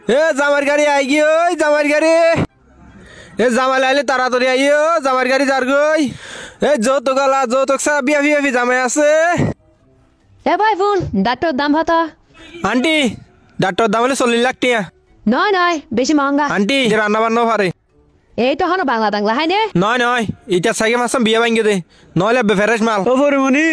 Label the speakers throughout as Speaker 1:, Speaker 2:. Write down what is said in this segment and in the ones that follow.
Speaker 1: এ জামার গাড়ি আই গি ওই জামার গাড়ি এ জামাই লাইলে তাড়াতাড়ি আইও জামার গাড়ি যার গই এ যৌতুক গলা যৌতুক সা বিয়া বিয়া জামাই আছে
Speaker 2: এ ভাই ফোন ডাক্তার দাম হাতা
Speaker 1: আন্টি ডাক্তার দাম হলে 40 লাখ টাকা
Speaker 2: নয় নয় বেশি মহঙ্গা
Speaker 1: আন্টি রান্না বান্না পারে
Speaker 2: এই তো হনো বাংলা বাংলা হাই নে
Speaker 1: নয় নয় এটা সাইকে মাসাম বিয়া ভাঙ্গে দে নইলে ফ্রেশ মাল
Speaker 3: ও পরিমণি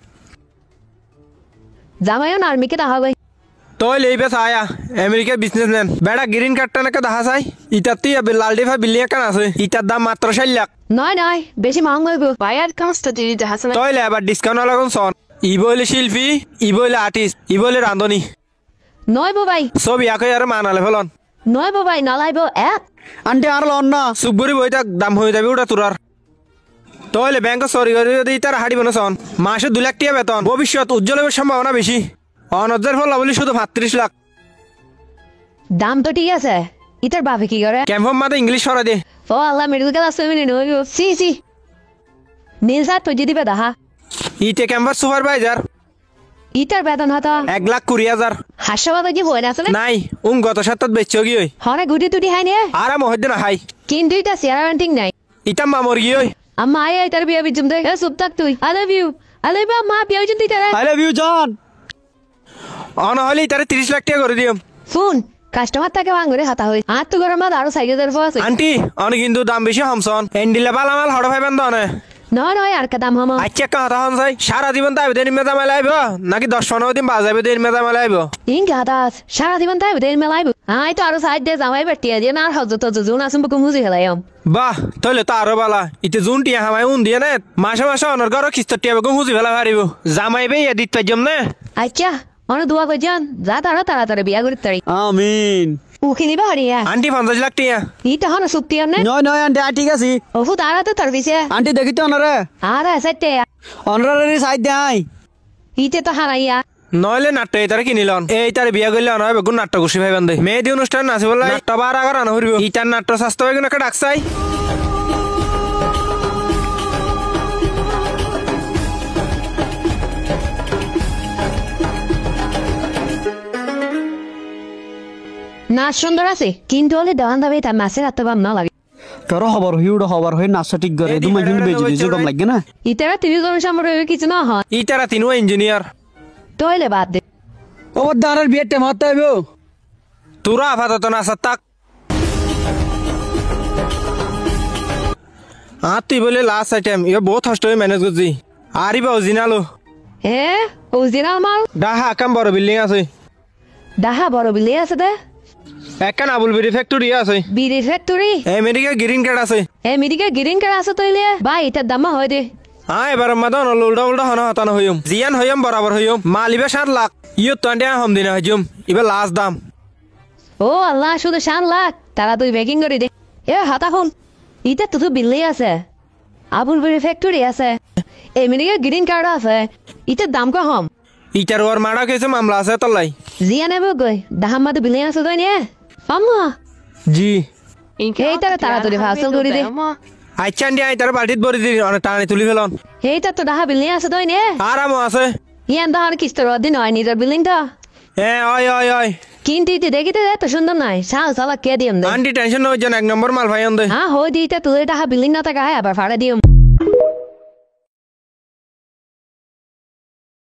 Speaker 2: জামাইও না আর্মিকে দেখা গই
Speaker 1: তোই লেইবে আয়া আমেরিকার বিজনেসম্যান বেড়া গ্রিন কার্ডটা নাকি দেখা চাই ইটার তুই লালডিফা বিল্ডিং একান আছে ইটার দাম মাত্র 40 লাখ
Speaker 2: নয় নয় বেশি মহঙ্গা হইব
Speaker 4: Bayad kannst du dir das Hasan.
Speaker 1: তোই লে আবার ডিসকাউন্ট লাগুন সন ই বইলে শিল্পী ই বইলে আর্টিস্ট ই বইলে রান্ধনী
Speaker 2: নয় বো ভাই
Speaker 1: সব ইয়াকে আর মানালে ফেলন
Speaker 2: নয় বো ভাই নালাইব এক
Speaker 3: আন্টি আর লন না
Speaker 1: সুবরি বইটা দাম হয়ে যাবে ওটা তোরার তোইলে ব্যাংক সরি করে যদি তার হাড়ি বনে সন মাসে 2 লাখ টাকা বেতন ভবিষ্যৎ উজ্জ্বল হওয়ার সম্ভাবনা বেশি অনজের ফল বলি শুধু 35 লাখ
Speaker 2: দাম তো ঠিক আছে ইতার বাপে কি করে
Speaker 1: ক্যাম্পম মাতে ইংলিশ সরা দে
Speaker 2: ও আল্লাহ মেডিকেল ক্লাস মিনি নইব সি সি নীলসা তো যদি বেদা
Speaker 1: ইতে ক্যাম্পাস সুপারভাইজার
Speaker 2: ইতার বেতন হতা
Speaker 1: 1,20,000
Speaker 2: হাসপাতাল কি বই না আসলে
Speaker 1: নাই গত সপ্তাহ বেচছো কি ওই
Speaker 2: হনে গুটি টুটি হাই নে
Speaker 1: আর মহদ্দিন হাই
Speaker 2: কিন্তু এটা চেয়ারান্টিং নাই
Speaker 1: ইতা মামর কি ওই
Speaker 2: আম্মা আয় তার বিয়া বিজম দে চুপ থাক তুই আই লাভ ইউ মা বিয়া বিজম তুই তারা
Speaker 3: আই লাভ ইউ জান
Speaker 1: অন হলি তারে 30 লাখ টাকা করে দিম
Speaker 2: ফোন কাস্টমার তাকে ভাঙরে হাতা হই আর তো গরম আরো সাইকেল দরফ আছে
Speaker 1: আন্টি অন কিন্তু দাম বেশি হামসন এন্ডিলে বালামাল হড় ভাইবেন দনে
Speaker 2: নয় আর কা দাম হাম
Speaker 1: আচ্ছা কথা হন যাই সারা জীবন তাই দেন মেজা মেলাইব নাকি 10-15 দিন বাজাইবে দেন মেজা মেলাইব
Speaker 2: ইন গাদাস সারা জীবন তাই দেন মেলাইব আই তো আরো সাইড দে জামাই বেটিয়া দিয়ে না আর হজ তো জুন আসম বকম হুজি হেলাইম
Speaker 1: বাহ তাহলে তো আরো বালা ইতে জুন টিয়া হামাই উন দিয়ে না মাসে মাসে অনর ঘর কিস্ত টিয়া বকম হুজি ফেলা পারিব জামাই বে এদিত পাইজম না
Speaker 2: আচ্ছা অন দোয়া কই যান যা তাড়াতাড়ি বিয়া করি তারি
Speaker 3: আমিন
Speaker 2: উখিনি বাড়িয়া
Speaker 1: আন্টি 50 লাখ টাকা
Speaker 2: ইটা হন সুক্তি আনে
Speaker 3: নয় নয় আন্টি ঠিক আছে
Speaker 2: ওহু তারা তো তারবিছে
Speaker 3: আন্টি দেখি তো অনরে
Speaker 2: আর সাইতে
Speaker 3: অনরে সাইড দেয়
Speaker 2: ইতে তো হারাইয়া
Speaker 1: নইলে নাট্য এইটারে কিনিলন এইটারে বিয়া করলে অনয় বেগুন নাট্য খুশি ভাইবেন দে মেহেদি অনুষ্ঠান নাচি বলাই নাট্য বার আগার আনা হইব ইটার নাট্য স্বাস্থ্য বেগুন একটা ডাকছাই
Speaker 2: না সুন্দর আছে কিন্তু হলে দেওয়ান দাবে তার মাছের এত বাম না লাগে
Speaker 3: তোর খবর হই নাচা ঠিক করে তুমি কিন্তু বেজে দিছো কম লাগে না
Speaker 2: ইতারা তিন জন সামনে কিছু না হয়
Speaker 1: ইটারা তিনও ইঞ্জিনিয়ার
Speaker 2: তইলে বাদ দে
Speaker 3: ও দাঁড়ার বিয়ের টাইম হতে হইব
Speaker 1: তোরা আপাতত নাচার তাক তুই বলে লাস্ট আইটেম ইয়ে বহুত হস্ট হয়ে ম্যানেজ করছি আরিবা অরিজিনালো
Speaker 2: হে অরিজিনাল মাল
Speaker 1: ডাহা কাম বড় বিল্ডিং আছে
Speaker 2: ডাহা বড় বিলে আছে দে
Speaker 1: একখান আবুল বিড়ি ফ্যাক্টরি আছে
Speaker 2: bidi factory
Speaker 1: America green card আছে
Speaker 2: আমেরিকা গ্রিন কার্ড আছে তইলে ভাই এটার দাম হয় দে
Speaker 1: এবার মাদন উল্টা উল্টা হন হতানো হইম জিয়ান হইম বরাবর হইম মালিবে 7 লাখ ইয়ে তো আন্ডিয়া হম দিনা হইম এবার লাস্ট দাম
Speaker 2: ও আল্লাহ শুধু 7 লাখ তারা তুই বেকিং করে দে এ হাতা হন ইটা তো বিলে আছে আবুল বিড়ি ফ্যাক্টরি আছে আমেরিকা গ্রিন কার্ড আছে ইটার দাম কম
Speaker 1: ইটার ওর মারা কেছে মামলা আছে তলাই
Speaker 2: জিয়া নেব গই দাহামাদ বিলে আছে তো নে আম্মা
Speaker 1: জি
Speaker 2: এই তারা তুই ফাসল করে দে
Speaker 1: আচ্ছা আন্ডিয়া তার বাড়িত বড়ি দি অনেক টানে তুলি ফেলন
Speaker 2: এইটা তো ডাহা বিল্ডিং আছে তো নে
Speaker 1: আরাম আছে
Speaker 2: ইয়ান দাহার কিস্তর দিন হয় নিজের বিল্ডিংটা
Speaker 1: হ্যাঁ ওই
Speaker 2: কিন্তু ইতি দেখিতে এত সুন্দর নাই সাল সালা কে দিম দে
Speaker 1: আন্টি টেনশন নয় জন 1 নম্বর মাল ভাই আন দে
Speaker 2: হ্যাঁ হই দিতে তুই ডাহা বিল্ডিং না থাকা আবার ভাড়া দিম